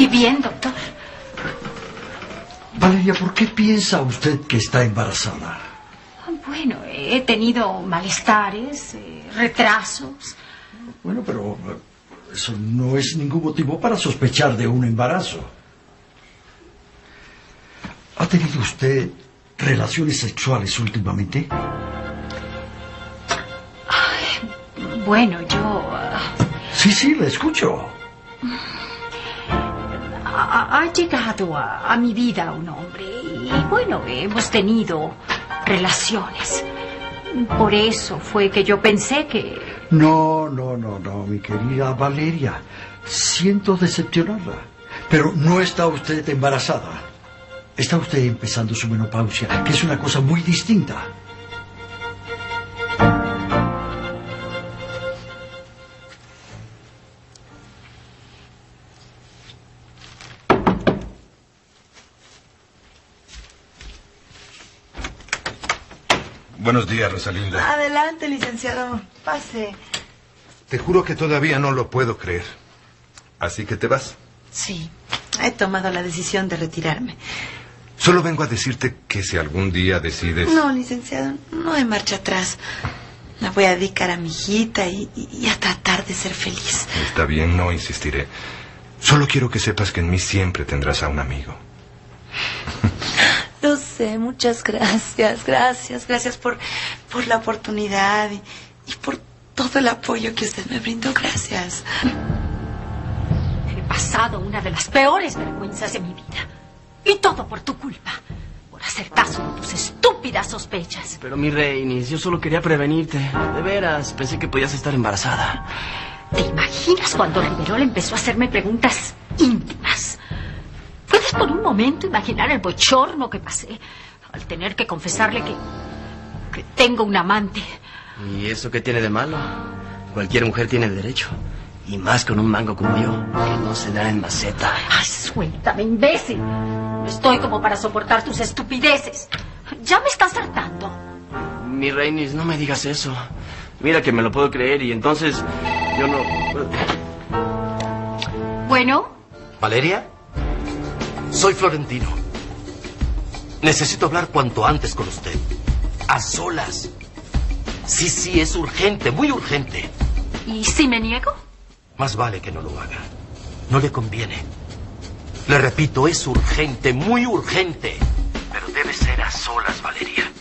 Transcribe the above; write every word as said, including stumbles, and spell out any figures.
Y bien, doctor. Valeria, ¿por qué piensa usted que está embarazada? Bueno, he tenido malestares, eh, retrasos. Bueno, pero eso no es ningún motivo para sospechar de un embarazo. ¿Ha tenido usted relaciones sexuales últimamente? Ay, bueno, yo... Uh... Sí, sí, le escucho. Ha, ha llegado a, a mi vida un hombre y, bueno, hemos tenido relaciones. Por eso fue que yo pensé que... No, no, no, no, mi querida Valeria. Siento decepcionarla. Pero no está usted embarazada. Está usted empezando su menopausia, que es una cosa muy distinta. Buenos días, Rosalinda. Adelante, licenciado. Pase. Te juro que todavía no lo puedo creer. ¿Así que te vas? Sí, he tomado la decisión de retirarme. Solo vengo a decirte que si algún día decides... No, licenciado, no hay marcha atrás. Me voy a dedicar a mi hijita y, y a tratar de ser feliz. Está bien, no insistiré. Solo quiero que sepas que en mí siempre tendrás a un amigo. Lo sé, muchas gracias, gracias, gracias por, por la oportunidad y, y por todo el apoyo que usted me brindó, gracias. He pasado una de las peores vergüenzas de mi vida. Y todo por tu culpa. Por hacer caso de tus estúpidas sospechas. Pero mi Reinis, yo solo quería prevenirte. De veras, pensé que podías estar embarazada. ¿Te imaginas cuando Riverol empezó a hacerme preguntas íntimas? ¿Puedes por un momento imaginar el bochorno que pasé al tener que confesarle que, que tengo un amante? ¿Y eso qué tiene de malo? Cualquier mujer tiene el derecho. Y más con un mango como yo, que no se da en maceta. ¡Ay, suéltame, imbécil! No estoy como para soportar tus estupideces. Ya me estás hartando. Mi Reinis, no me digas eso. Mira que me lo puedo creer y entonces yo no... ¿Bueno? ¿Valeria? Soy Florentino. Necesito hablar cuanto antes con usted. A solas. Sí, sí, es urgente, muy urgente. ¿Y si me niego? Más vale que no lo haga. No le conviene. Le repito, es urgente, muy urgente. Pero debe ser a solas, Valeria.